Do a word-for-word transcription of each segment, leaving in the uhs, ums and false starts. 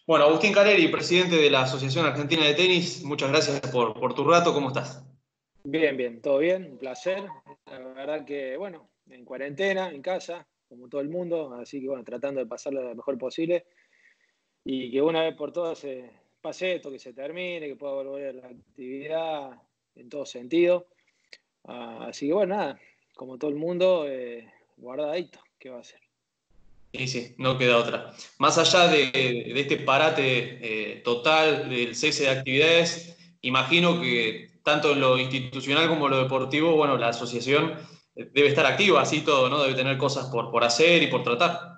Bueno, Agustín Caleri, presidente de la Asociación Argentina de Tenis, muchas gracias por, por tu rato, ¿cómo estás? Bien, bien, todo bien, un placer. La verdad que, bueno, en cuarentena, en casa, como todo el mundo, así que, bueno, tratando de pasarlo lo mejor posible y que una vez por todas se pase esto, que se termine, que pueda volver a la actividad en todo sentido. Ah, así que, bueno, nada, como todo el mundo, eh, guardadito, ¿qué va a hacer? Sí, sí, no queda otra. Más allá de, de este parate eh, total del cese de actividades, imagino que tanto en lo institucional como en lo deportivo, bueno, la asociación eh, debe estar activa, así todo, ¿no? Debe tener cosas por, por hacer y por tratar.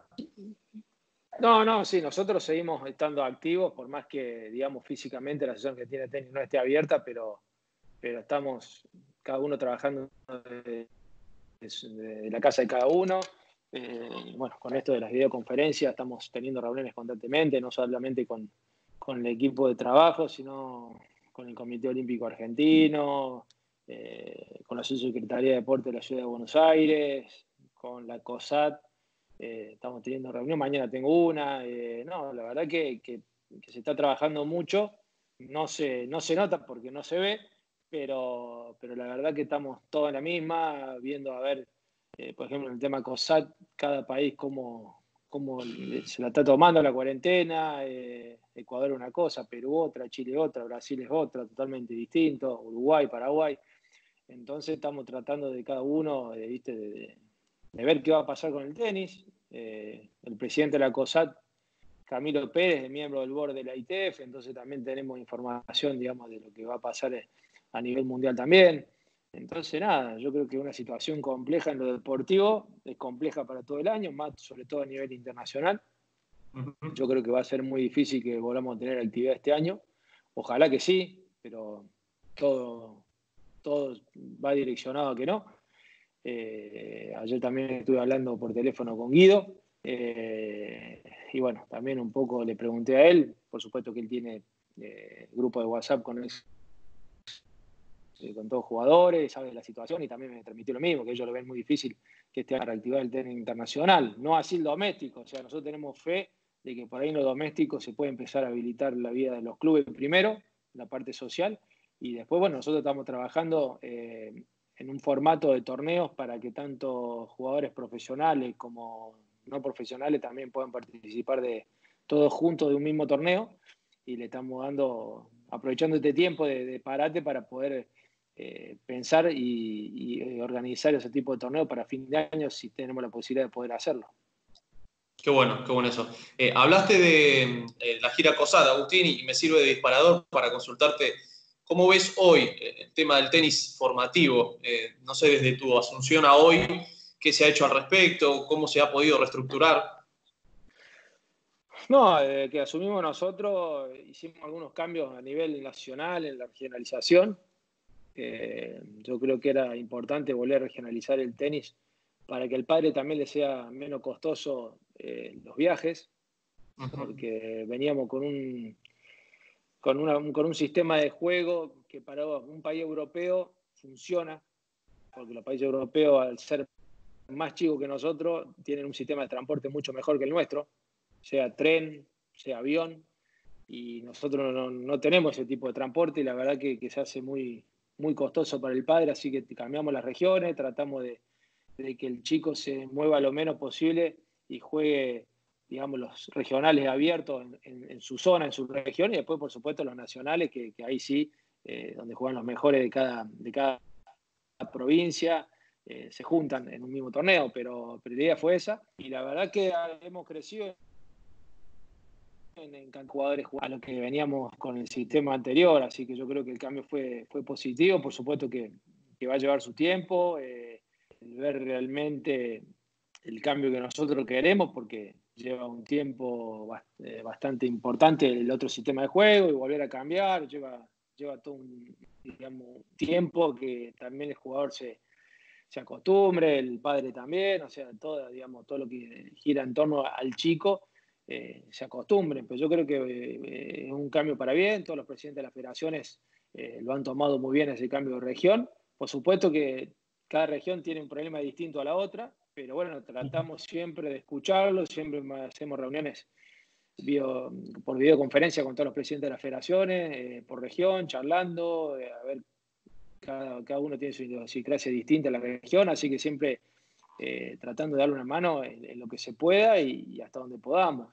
No, no, sí, nosotros seguimos estando activos, por más que, digamos, físicamente la asociación que tiene tenis no esté abierta, pero, pero estamos cada uno trabajando de, de la casa de cada uno. Eh, bueno, con esto de las videoconferencias estamos teniendo reuniones constantemente, no solamente con, con el equipo de trabajo, sino con el Comité Olímpico Argentino, eh, con la Subsecretaría de Deporte de la Ciudad de Buenos Aires, con la COSAT. Eh, estamos teniendo reunión, mañana tengo una. Eh, no, la verdad que, que, que, se está trabajando mucho. No se, no se nota porque no se ve, pero, pero la verdad que estamos todos en la misma, viendo a ver, eh, por ejemplo, el tema COSAT, cada país cómo, cómo se la está tomando la cuarentena. Eh, Ecuador una cosa, Perú otra, Chile otra, Brasil es otra, totalmente distinto, Uruguay, Paraguay. Entonces estamos tratando de cada uno, de, ¿viste? de, de ver qué va a pasar con el tenis. Eh, el presidente de la COSAT, Camilo Pérez, es miembro del board de la I T F, entonces también tenemos información, digamos, de lo que va a pasar a nivel mundial también. Entonces, nada, yo creo que una situación compleja en lo deportivo, es compleja para todo el año, más sobre todo a nivel internacional. Yo creo que va a ser muy difícil que volvamos a tener actividad este año. Ojalá que sí, pero todo, todo va direccionado a que no. Eh, ayer también estuve hablando por teléfono con Guido. Eh, y bueno, también un poco le pregunté a él. Por supuesto que él tiene eh, grupo de WhatsApp con, el, eh, con todos los jugadores, sabe la situación y también me transmitió lo mismo, que ellos lo ven muy difícil que esté a reactivar el tenis internacional. No así el doméstico. O sea, nosotros tenemos fe de que por ahí en lo doméstico se puede empezar a habilitar la vida de los clubes primero, la parte social, y después, bueno, nosotros estamos trabajando eh, en un formato de torneos para que tanto jugadores profesionales como no profesionales también puedan participar de todos juntos de un mismo torneo, y le estamos dando, aprovechando este tiempo de, de parate para poder eh, pensar y, y organizar ese tipo de torneos para fin de año si tenemos la posibilidad de poder hacerlo. Qué bueno, qué bueno eso. Eh, hablaste de eh, la gira COSAT, Agustín, y me sirve de disparador para consultarte cómo ves hoy eh, el tema del tenis formativo. Eh, no sé, desde tu asunción a hoy, qué se ha hecho al respecto, cómo se ha podido reestructurar. No, desde que asumimos nosotros hicimos algunos cambios a nivel nacional en la regionalización. Eh, yo creo que era importante volver a regionalizar el tenis para que al padre también le sea menos costoso eh, los viajes, Uh-huh. porque veníamos con un, con, una, con un sistema de juego que para un país europeo funciona, porque los países europeos, al ser más chicos que nosotros, tienen un sistema de transporte mucho mejor que el nuestro, sea tren, sea avión, y nosotros no, no tenemos ese tipo de transporte y la verdad que, que se hace muy, muy costoso para el padre, así que cambiamos las regiones, tratamos de, de que el chico se mueva lo menos posible y juegue, digamos, los regionales abiertos en, en, en su zona, en su región, y después, por supuesto, los nacionales, que, que ahí sí, eh, donde juegan los mejores de cada, de cada provincia, eh, se juntan en un mismo torneo, pero, pero la idea fue esa, y la verdad que hemos crecido en, en jugadores a lo que veníamos con el sistema anterior, así que yo creo que el cambio fue, fue positivo, por supuesto que, que va a llevar su tiempo, eh, ver realmente el cambio que nosotros queremos, porque lleva un tiempo bastante importante el otro sistema de juego y volver a cambiar, lleva, lleva todo un digamos, tiempo que también el jugador se, se acostumbre, el padre también, o sea, todo, digamos, todo lo que gira en torno al chico eh, se acostumbren, pero yo creo que eh, es un cambio para bien, todos los presidentes de las federaciones eh, lo han tomado muy bien ese cambio de región, por supuesto que cada región tiene un problema distinto a la otra, pero bueno, tratamos siempre de escucharlo, siempre hacemos reuniones bio, por videoconferencia con todos los presidentes de las federaciones, eh, por región, charlando, eh, a ver, cada, cada uno tiene su idiosincrasia distinta en la región, así que siempre eh, tratando de darle una mano en, en lo que se pueda y, y hasta donde podamos.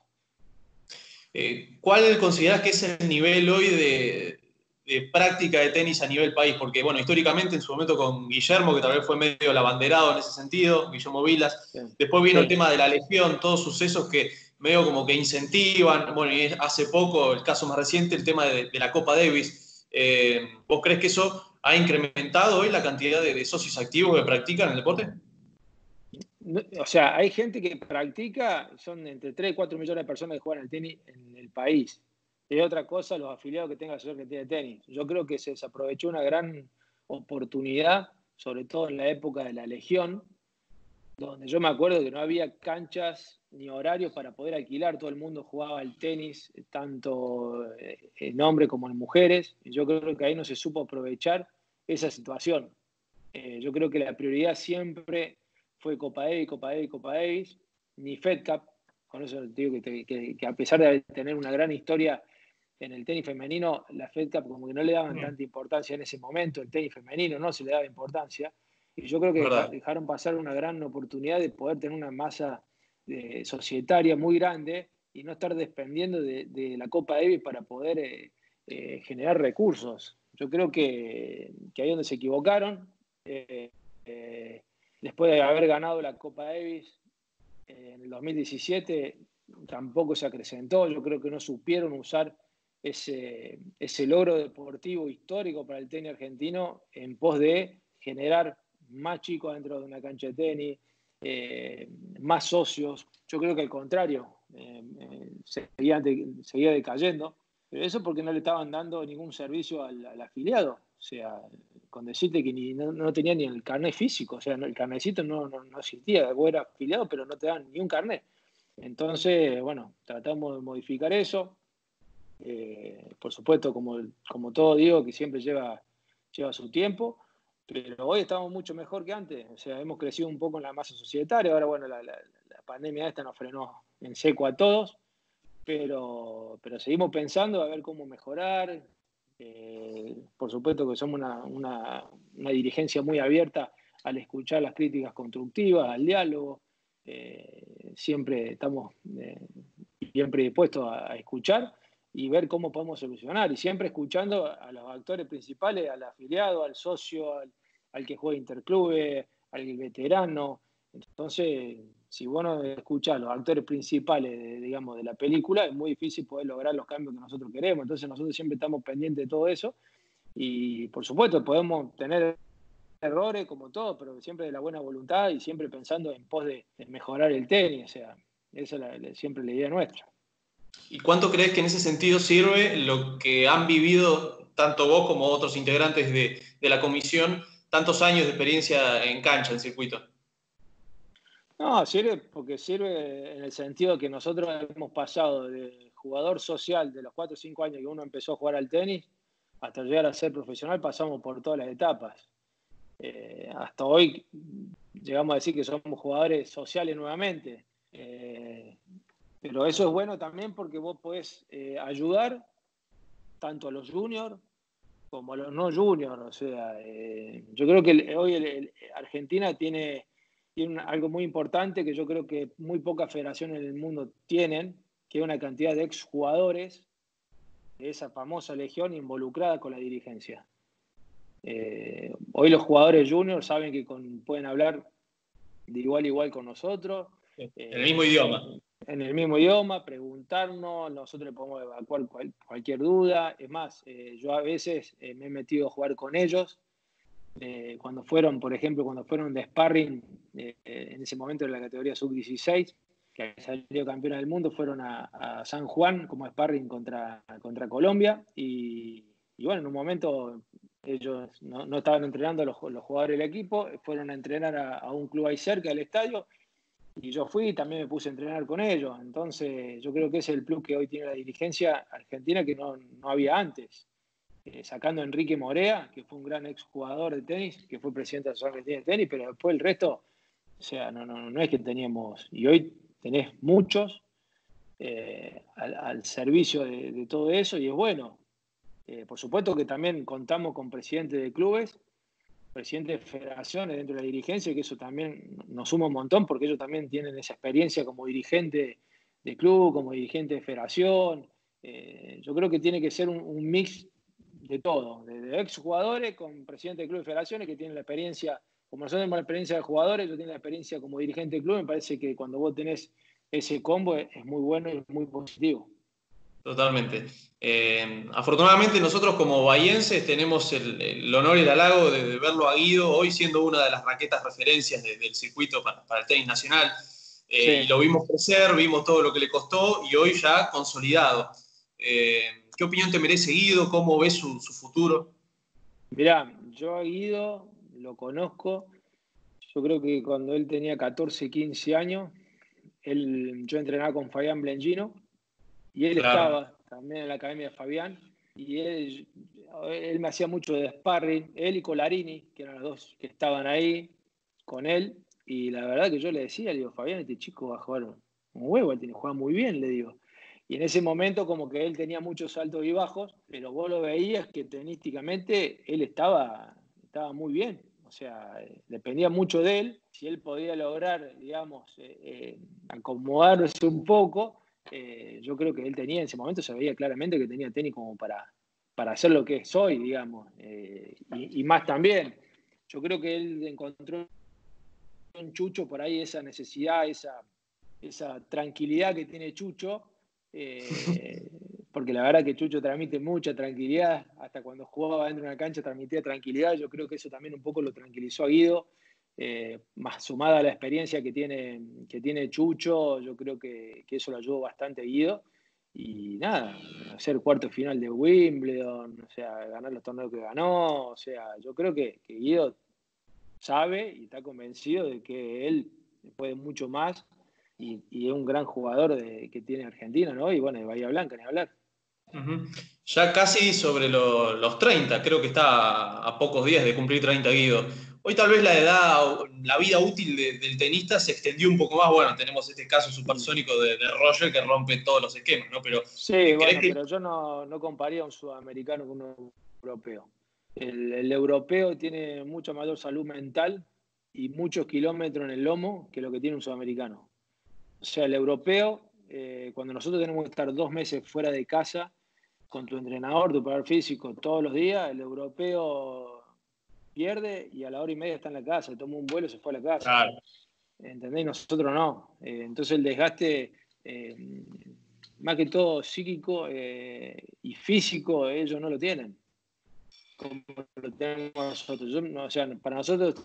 Eh, ¿Cuál considerás que es el nivel hoy de, de práctica de tenis a nivel país? Porque, bueno, históricamente en su momento con Guillermo, que tal vez fue medio el abanderado en ese sentido, Guillermo Vilas, Sí. después vino Sí. el tema de la legión, todos sucesos que medio como que incentivan, bueno, y hace poco, el caso más reciente, el tema de, de la Copa Davis. Eh, ¿Vos crees que eso ha incrementado hoy la cantidad de, de socios activos que practican el deporte? No, o sea, hay gente que practica, son entre tres y cuatro millones de personas que juegan al tenis en el país. Y otra cosa, los afiliados que tenga la Asociación Argentina de Tenis. Yo creo que se desaprovechó una gran oportunidad, sobre todo en la época de la Legión, donde yo me acuerdo que no había canchas ni horarios para poder alquilar, todo el mundo jugaba al tenis, tanto en hombres como en mujeres, y yo creo que ahí no se supo aprovechar esa situación. Eh, yo creo que la prioridad siempre fue Copa Davis, Copa Davis, Copa Davis, ni Fed Cup. Con eso digo que, que, que a pesar de tener una gran historia en el tenis femenino, la Fed Cup como que no le daban tanta importancia en ese momento, el tenis femenino no se le daba importancia, y yo creo que deja, dejaron pasar una gran oportunidad de poder tener una masa de, societaria muy grande y no estar dependiendo de, de la Copa Davis para poder eh, eh, generar recursos. Yo creo que, que ahí es donde se equivocaron. Eh, eh, después de haber ganado la Copa Davis eh, en el dos mil diecisiete, tampoco se acrecentó. Yo creo que no supieron usar ese, ese logro deportivo histórico para el tenis argentino en pos de generar más chicos dentro de una cancha de tenis, eh, más socios. Yo creo que al contrario, eh, eh, seguía, de, seguía decayendo. Pero eso porque no le estaban dando ningún servicio al, al afiliado. O sea, con decirte que ni, no, no tenía ni el carnet físico, o sea, no, el carnecito no, no, no existía, vos eras afiliado, pero no te dan ni un carnet. Entonces, bueno, tratamos de modificar eso. Eh, por supuesto, como, como todo digo, que siempre lleva, lleva su tiempo, pero hoy estamos mucho mejor que antes. O sea, hemos crecido un poco en la masa societaria. Ahora, bueno, la, la, la pandemia esta nos frenó en seco a todos, pero, pero seguimos pensando a ver cómo mejorar. Eh, por supuesto que somos una, una, una, dirigencia muy abierta al escuchar las críticas constructivas, al diálogo. Eh, siempre estamos eh, siempre dispuestos a, a escuchar y ver cómo podemos solucionar. Y siempre escuchando a los actores principales, al afiliado, al socio, al, al que juega interclube, al veterano. Entonces, si vos no escuchás a los actores principales, de, digamos, de la película, es muy difícil poder lograr los cambios que nosotros queremos. Entonces, nosotros siempre estamos pendientes de todo eso. Y, por supuesto, podemos tener errores como todo, pero siempre de la buena voluntad y siempre pensando en pos de, de mejorar el tenis. O sea, esa es la, la, siempre la idea nuestra. ¿Y cuánto crees que en ese sentido sirve lo que han vivido tanto vos como otros integrantes de, de la comisión, tantos años de experiencia en cancha, en circuito? No, sirve porque sirve en el sentido que nosotros hemos pasado de jugador social de los cuatro o cinco años que uno empezó a jugar al tenis hasta llegar a ser profesional, pasamos por todas las etapas. Eh, hasta hoy llegamos a decir que somos jugadores sociales nuevamente. Eh, pero eso es bueno también porque vos podés eh, ayudar tanto a los juniors como a los no juniors. O sea, eh, yo creo que el, hoy el, el Argentina tiene, tiene una, algo muy importante que yo creo que muy pocas federaciones en el mundo tienen, que es una cantidad de exjugadores de esa famosa legión involucrada con la dirigencia. Eh, hoy los jugadores juniors saben que con, pueden hablar de igual a igual con nosotros. En el mismo eh, idioma. En el mismo idioma, preguntarnos, nosotros le podemos evacuar cual, cualquier duda. Es más, eh, yo a veces eh, me he metido a jugar con ellos. Eh, cuando fueron, por ejemplo, cuando fueron de sparring, eh, en ese momento en la categoría sub dieciséis, que salió campeona del mundo, fueron a, a San Juan como sparring contra, contra Colombia. Y, y bueno, en un momento ellos no, no estaban entrenando los, los jugadores del equipo, fueron a entrenar a, a un club ahí cerca del estadio. Y yo fui y también me puse a entrenar con ellos. Entonces, yo creo que ese es el plus que hoy tiene la dirigencia argentina que no, no había antes. Eh, sacando a Enrique Morea, que fue un gran exjugador de tenis, que fue presidente de la Asociación Argentina de Tenis, pero después el resto, o sea, no, no, no es que teníamos, y hoy tenés muchos eh, al, al servicio de, de todo eso, y es bueno. Eh, por supuesto que también contamos con presidentes de clubes, presidentes de federaciones dentro de la dirigencia, que eso también nos suma un montón, porque ellos también tienen esa experiencia como dirigente de club, como dirigente de federación. Eh, yo creo que tiene que ser un, un mix de todo, de, de exjugadores con presidentes de club y federaciones que tienen la experiencia, como nosotros tenemos la experiencia de jugadores, ellos tienen la experiencia como dirigente de club. Me parece que cuando vos tenés ese combo es, es muy bueno y muy positivo. Totalmente. Eh, afortunadamente nosotros como bahienses tenemos el, el honor y el halago de, de verlo a Guido hoy siendo una de las raquetas referencias de, del circuito para, para el tenis nacional. Eh, y Sí. lo vimos crecer, vimos todo lo que le costó y hoy ya consolidado. Eh, ¿Qué opinión te merece Guido? ¿Cómo ves su, su futuro? Mirá, yo a Guido lo conozco, yo creo que cuando él tenía catorce, quince años, él, yo entrenaba con Fabián Blengino y él Claro. estaba también en la academia de Fabián, y él, él me hacía mucho de sparring, él y Colarini, que eran los dos que estaban ahí con él, y la verdad que yo le decía, le digo, Fabián, este chico va a jugar un huevo, él tiene que jugar muy bien, le digo. Y en ese momento como que él tenía muchos altos y bajos, pero vos lo veías que tenísticamente él estaba, estaba muy bien. O sea, dependía mucho de él. Si él podía lograr, digamos, eh, eh, acomodarse un poco, eh, yo creo que él tenía, en ese momento se veía claramente que tenía tenis como para, para hacer lo que es hoy, digamos. Eh, y, y más también. Yo creo que él encontró en Chucho por ahí esa necesidad, esa, esa tranquilidad que tiene Chucho, eh, porque la verdad que Chucho transmite mucha tranquilidad, hasta cuando jugaba dentro de una cancha transmitía tranquilidad. Yo creo que eso también un poco lo tranquilizó a Guido, eh, más sumada a la experiencia que tiene, que tiene Chucho, yo creo que, que eso lo ayudó bastante a Guido. Y nada, hacer cuarto final de Wimbledon, o sea, ganar los torneos que ganó, o sea, yo creo que, que Guido sabe y está convencido de que él puede mucho más, y, y es un gran jugador de, que tiene Argentina, ¿no? Y bueno, de Bahía Blanca, ni hablar. Uh-huh. Ya casi sobre lo, los treinta, creo que está a, a pocos días de cumplir treinta Guido. Hoy tal vez la edad, la vida útil de, del tenista se extendió un poco más. Bueno, tenemos este caso supersónico de, de Roger que rompe todos los esquemas, ¿no? Pero Sí, ¿crees bueno, que pero yo no, no compararía a un sudamericano con un europeo. El, el europeo tiene mucha mayor salud mental y muchos kilómetros en el lomo que lo que tiene un sudamericano. O sea, el europeo, eh, cuando nosotros tenemos que estar dos meses fuera de casa con tu entrenador, tu preparador físico todos los días, el europeo pierde y a la hora y media está en la casa, toma un vuelo y se fue a la casa. claro. ¿Entendés? Nosotros no. Eh, entonces el desgaste, eh, más que todo psíquico eh, y físico, ellos no lo tienen, como lo tenemos nosotros. Yo, no, o sea, para nosotros,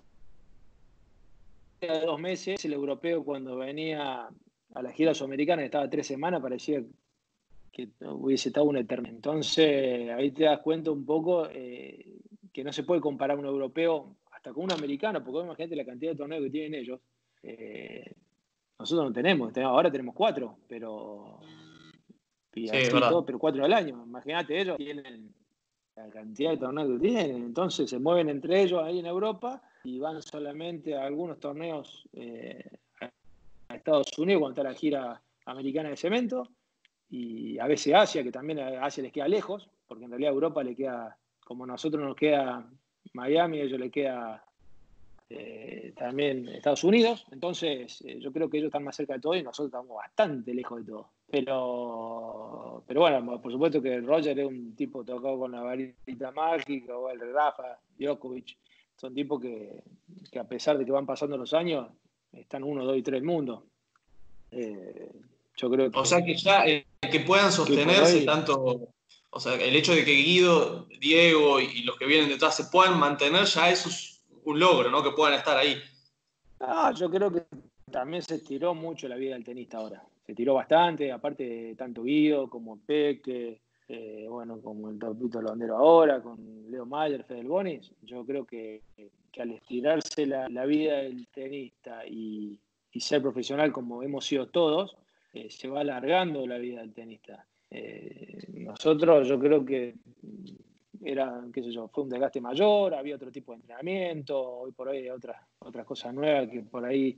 dos meses, el europeo cuando venía a la gira sudamericana, estaba tres semanas, parecía que hubiese estado una eternidad. Entonces, ahí te das cuenta un poco eh, que no se puede comparar un europeo hasta con un americano, porque imagínate la cantidad de torneos que tienen ellos. Eh, nosotros no tenemos, tenemos, ahora tenemos cuatro, pero y Sí, es así verdad. todo, pero cuatro al año. Imagínate, ellos tienen la cantidad de torneos que tienen, entonces se mueven entre ellos ahí en Europa y van solamente a algunos torneos eh, a Estados Unidos cuando está la gira americana de cemento, y a veces Asia, que también a Asia les queda lejos, porque en realidad a Europa le queda, como a nosotros nos queda Miami, a ellos les queda eh, también Estados Unidos. Entonces eh, yo creo que ellos están más cerca de todo y nosotros estamos bastante lejos de todo. Pero, pero bueno, por supuesto que Roger es un tipo tocado con la varita mágica, o el Rafa, Djokovic, son tipos que, que a pesar de que van pasando los años, están uno, dos y tres del mundo. Eh, yo creo O sea que, que ya eh, que puedan que por sostenerse hoy, tanto, o sea, el hecho de que Guido, Diego y, y los que vienen detrás se puedan mantener, ya eso es un logro, ¿no? Que puedan estar ahí. ah, yo creo que también se estiró mucho la vida del tenista ahora. Se tiró bastante, aparte de tanto Guido como Peque, eh, bueno, como el Topito Londero ahora, con Leo Mayer, Fedel Bonis. Yo creo que, que al estirarse la, la vida del tenista y, y ser profesional como hemos sido todos, eh, se va alargando la vida del tenista. Eh, nosotros, yo creo que era, qué sé yo, fue un desgaste mayor, había otro tipo de entrenamiento, hoy por hoy hay otras, otras cosas nuevas que por ahí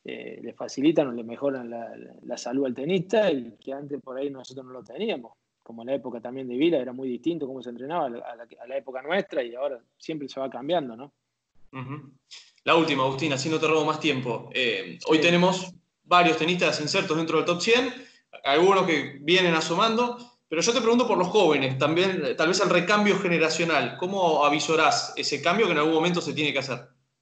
eh, le facilitan o le mejoran la, la salud al tenista, y que antes por ahí nosotros no lo teníamos. Como en la época también de Vila era muy distinto cómo se entrenaba a la, a la, a la época nuestra, y ahora siempre se va cambiando, ¿no? Uh-huh. La última, Agustín, así no te robo más tiempo. Eh, Sí. Hoy tenemos varios tenistas insertos dentro del top cien, algunos que vienen asomando, pero yo te pregunto por los jóvenes, también tal vez el recambio generacional. ¿Cómo avisorás ese cambio que en algún momento se tiene que hacer?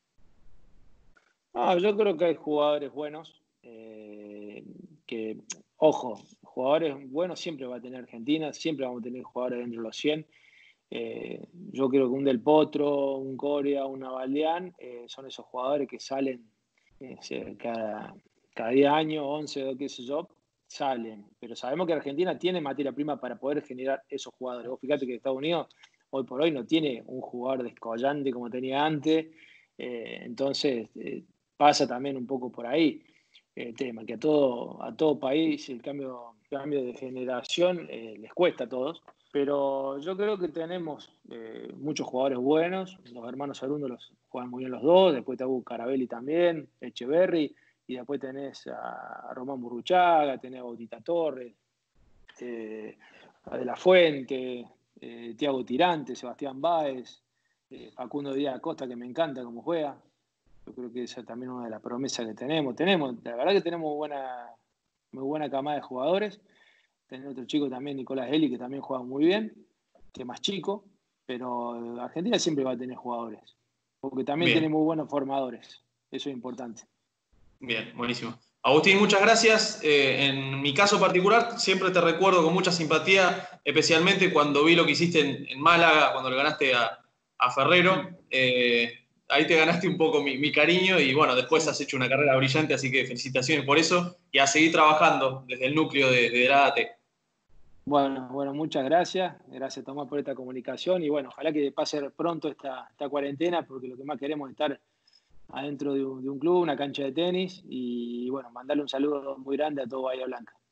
No, yo creo que hay jugadores buenos, eh, que, ojo, jugadores buenos siempre va a tener Argentina, siempre vamos a tener jugadores dentro de los cien. Eh, yo creo que un Del Potro, un Coria, un Navaldián, eh, son esos jugadores que salen eh, cada, cada diez años, once o qué sé yo, salen. Pero sabemos que Argentina tiene materia prima para poder generar esos jugadores. Vos fíjate que Estados Unidos hoy por hoy no tiene un jugador descollante como tenía antes. Eh, entonces eh, pasa también un poco por ahí el tema, que a todo, a todo país el cambio, cambio de generación eh, les cuesta a todos. Pero yo creo que tenemos eh, muchos jugadores buenos. Los hermanos Arundo los juegan muy bien los dos. Después te hubo Carabelli también, Echeverry. Y después tenés a, a Román Burruchaga, tenés a Bautista Torres, eh, a De La Fuente, eh, Tiago Tirante, Sebastián Báez, eh, Facundo Díaz Acosta, que me encanta cómo juega. Yo creo que esa es también una de las promesas que tenemos. Tenemos, la verdad que tenemos buena, muy buena camada de jugadores. Tenemos otro chico también, Nicolás Eli, que también juega muy bien, que es más chico, pero Argentina siempre va a tener jugadores, porque también tiene Bien, muy buenos formadores. Eso es importante. bien, buenísimo. Agustín, muchas gracias. Eh, en mi caso particular, siempre te recuerdo con mucha simpatía, especialmente cuando vi lo que hiciste en, en Málaga, cuando le ganaste a, a Ferrero. Eh, ahí te ganaste un poco mi, mi cariño y bueno, después has hecho una carrera brillante, así que felicitaciones por eso y a seguir trabajando desde el núcleo de, de la A T. Bueno, bueno, muchas gracias. Gracias, Tomás, por esta comunicación. Y bueno, ojalá que pase pronto esta, esta cuarentena, porque lo que más queremos es estar adentro de un, de un club, una cancha de tenis. Y bueno, mandarle un saludo muy grande a todo Bahía Blanca.